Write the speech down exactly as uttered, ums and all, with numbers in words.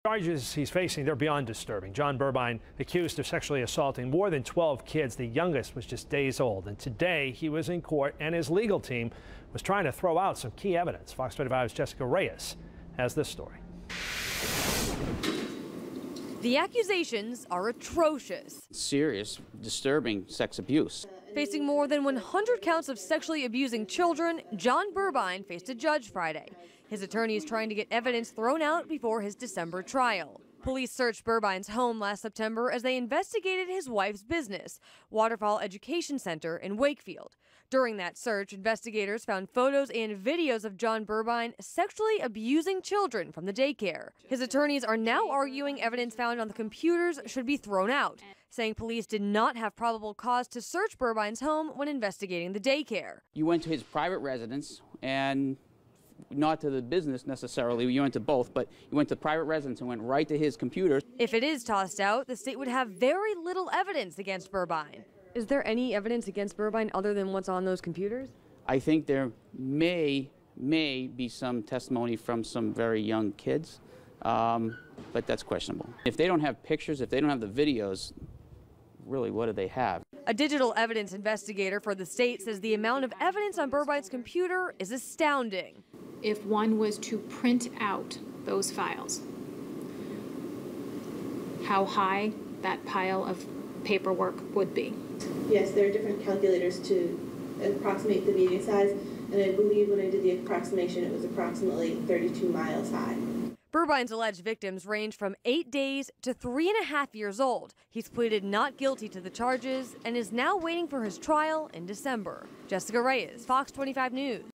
Charges he's facing, they're beyond disturbing. John Burbine accused of sexually assaulting more than twelve kids. The youngest was just days old. And today he was in court and his legal team was trying to throw out some key evidence. Fox twenty-five's Jessica Reyes has this story. The accusations are atrocious. Serious, disturbing sex abuse. Facing more than one hundred counts of sexually abusing children, John Burbine faced a judge Friday. His attorney is trying to get evidence thrown out before his December trial. Police searched Burbine's home last September as they investigated his wife's business, Waterfall Education Center in Wakefield. During that search, investigators found photos and videos of John Burbine sexually abusing children from the daycare. His attorneys are now arguing evidence found on the computers should be thrown out, saying police did not have probable cause to search Burbine's home when investigating the daycare. You went to his private residence, and not to the business necessarily, you went to both, but you went to private residence and went right to his computer. If it is tossed out, the state would have very little evidence against Burbine. Is there any evidence against Burbine other than what's on those computers? I think there may, may be some testimony from some very young kids, um, but that's questionable. If they don't have pictures, if they don't have the videos, really, what do they have? A digital evidence investigator for the state says the amount of evidence on Burbine's computer is astounding. If one was to print out those files, how high that pile of paperwork would be. Yes, there are different calculators to approximate the meeting size, and I believe when I did the approximation, it was approximately thirty-two miles high. Burbine's alleged victims range from eight days to three and a half years old. He's pleaded not guilty to the charges and is now waiting for his trial in December. Jessica Reyes, Fox twenty-five News.